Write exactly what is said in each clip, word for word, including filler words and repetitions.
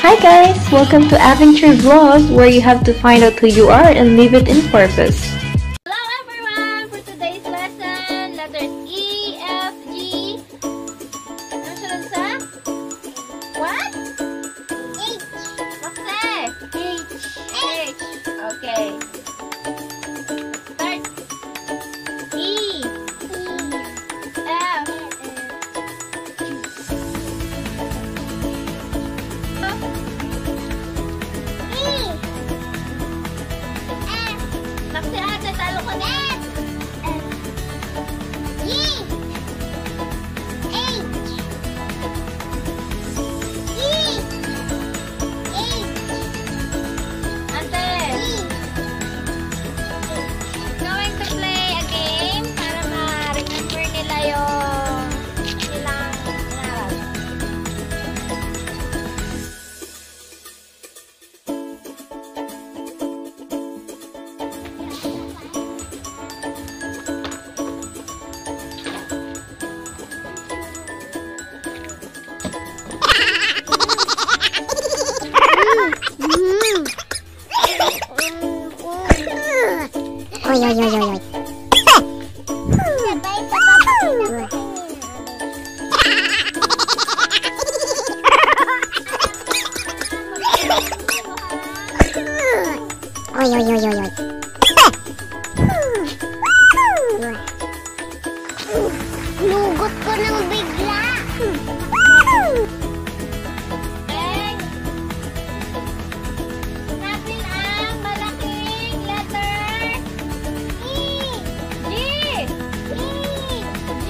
Hi guys! Welcome to Adventure Vlog, where you have to find out who you are and live it in purpose. Hello everyone! For today's lesson, letters E, F, G. Ano sunod sa? What? H. Bakse? H. H. Okay. Start. E. F. Bakse ate, talo ko na! G! H! E! H! Ate! Going to play a game para ma-remember nila yung nilang inaral. Oi, oi, oi, oi, oi. Oi, oi, oi, oi, oi. Lugot ko ng bigla. Hanapin ang malaking letter E. G. E. G.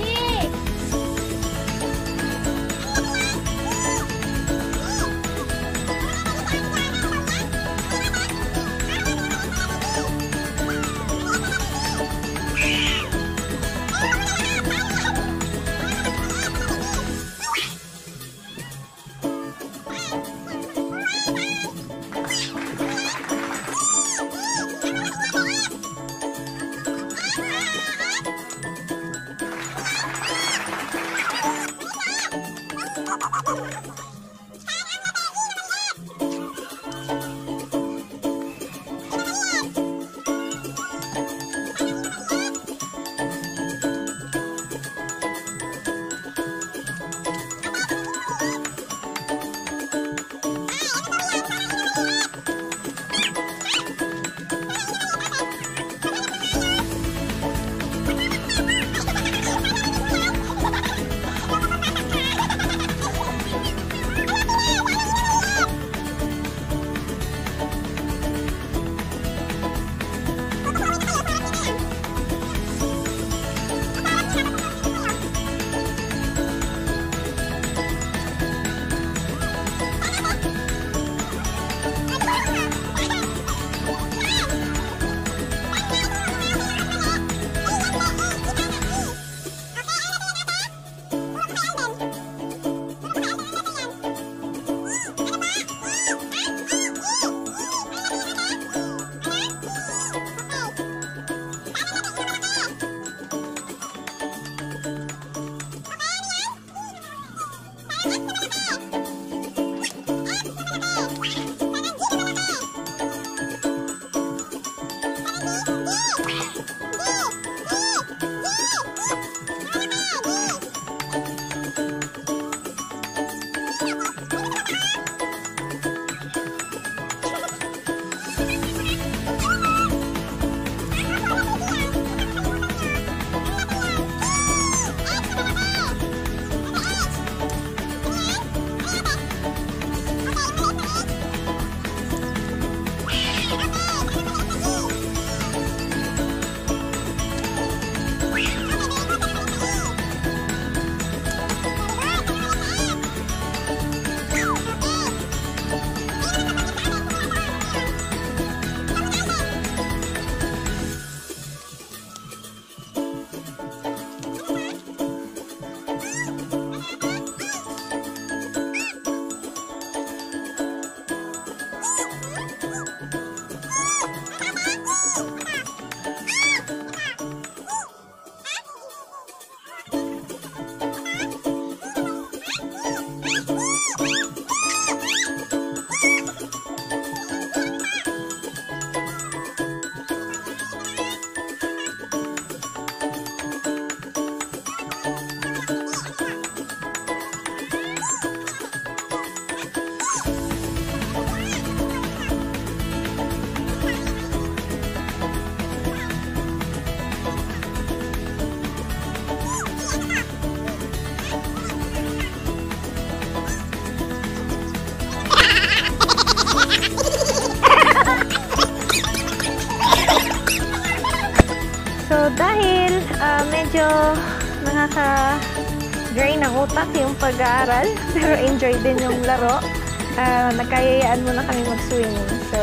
So, dahil uh, medyo nakaka-drain ng utak yung pag-aaral, pero enjoy din yung laro, uh, nagkayayaan mo na kami mag-swimming. So,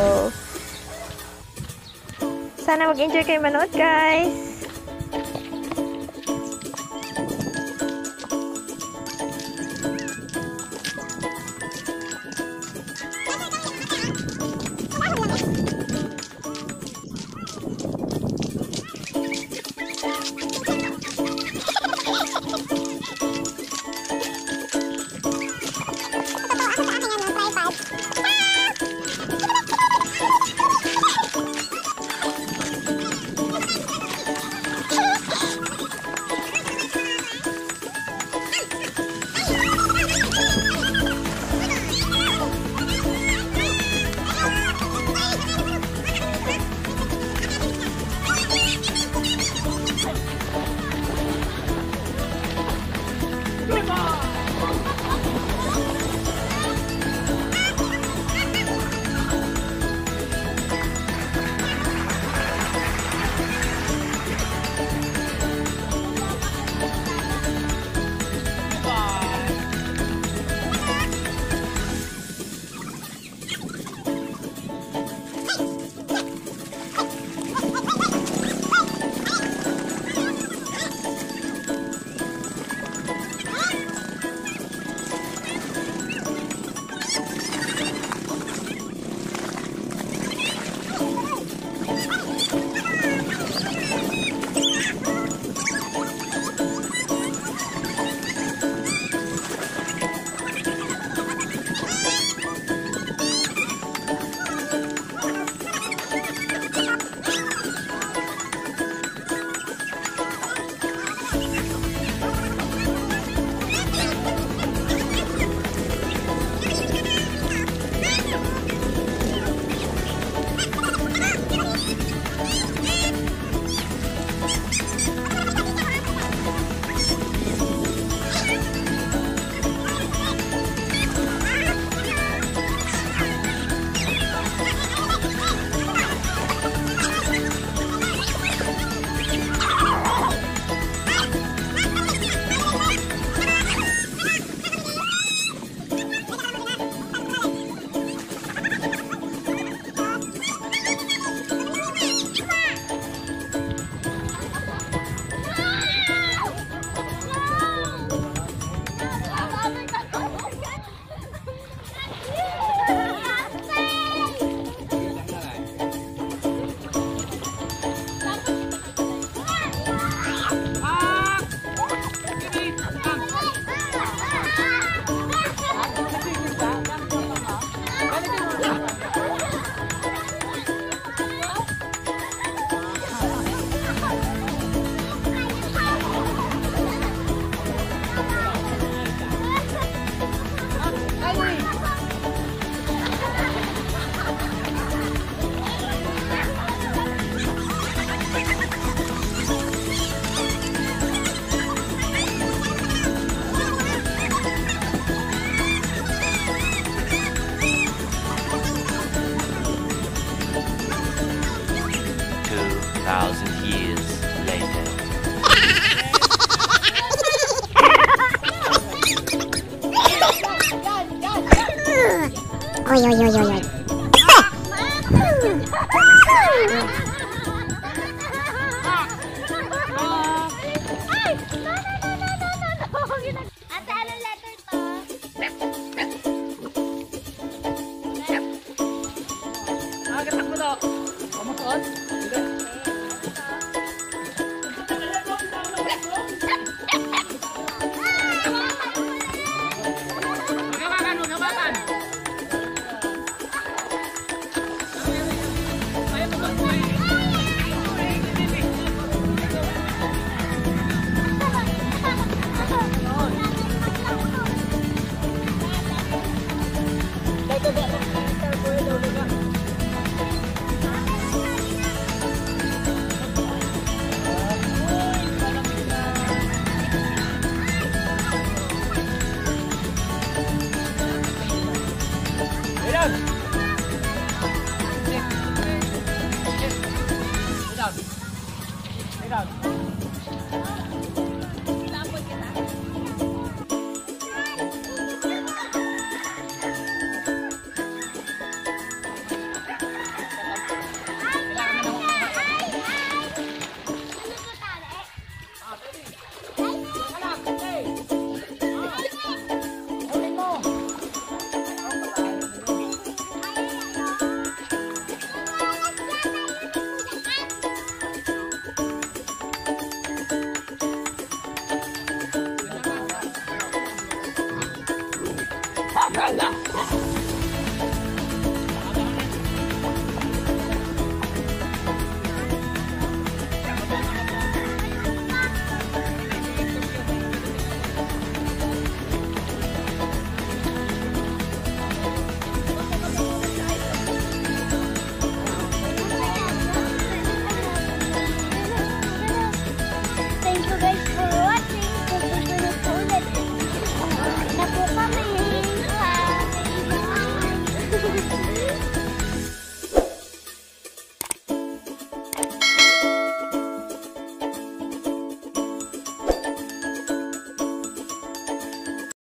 sana mag-enjoy kayo manood, guys! thousand years later. Oy, oy, oy, oy, oy. Ate, anong letter to? Ah, katak mo daw. Kamutot? Sige. Magawakan mo, gawakan. down.